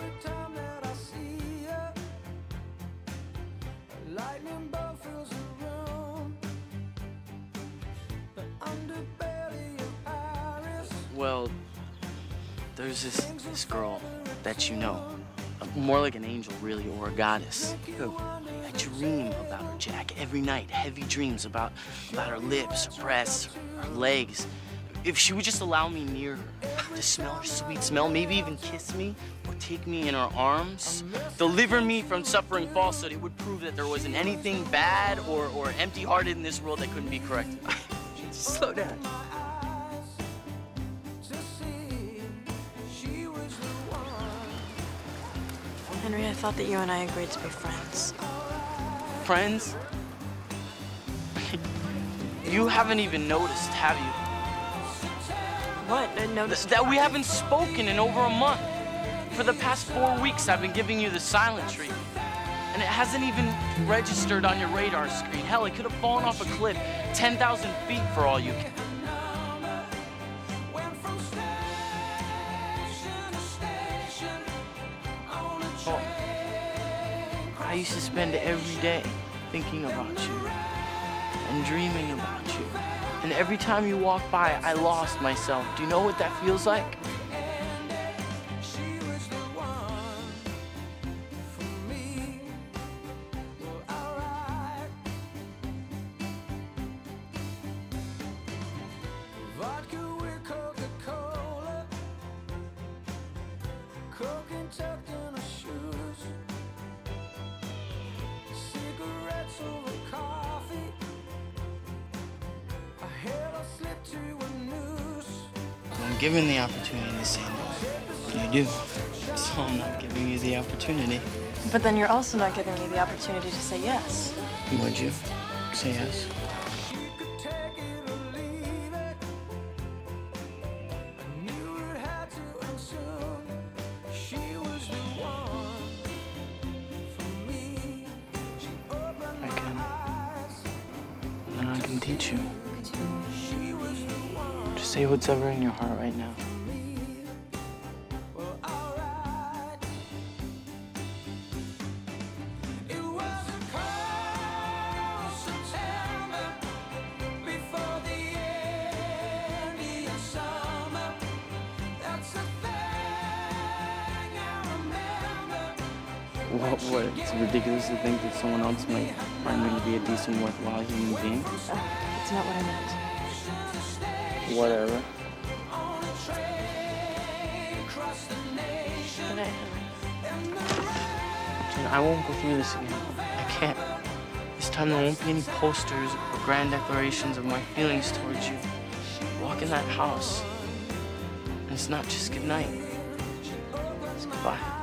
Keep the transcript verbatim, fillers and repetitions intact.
Well, there's this, this girl that you know, more like an angel, really, or a goddess. I dream about her, Jack, every night. Heavy dreams about, about her lips, her breasts, her, her legs. If she would just allow me near her, to smell her sweet smell, maybe even kiss me, or take me in her arms, deliver me from suffering falsehood, it would prove that there wasn't anything bad or, or empty-hearted in this world that couldn't be corrected. Slow down. Henry, I thought that you and I agreed to be friends. Friends? You haven't even noticed, have you? What? I noticed Th that we haven't spoken in over a month. For the past four weeks, I've been giving you the silent treatment. And it hasn't even registered on your radar screen. Hell, it could have fallen off a cliff ten thousand feet for all you can. Oh. I used to spend every day thinking about you and dreaming about you. And every time you walk by, I lost myself. Do you know what that feels like? I'm given the opportunity to say no. You do. So I'm not giving you the opportunity. But then you're also not giving me the opportunity to say yes. Would you say yes? I can. And I can teach you. Just say what's ever in your heart right now. What, what? It's ridiculous to think that someone else might find me to be a decent, worthwhile human being. Uh, that's not what I meant. Whatever. Good night, Henry. And I won't go through this again. I can't. This time there won't be any posters or grand declarations of my feelings towards you. Walk in that house, and it's not just good night. It's goodbye.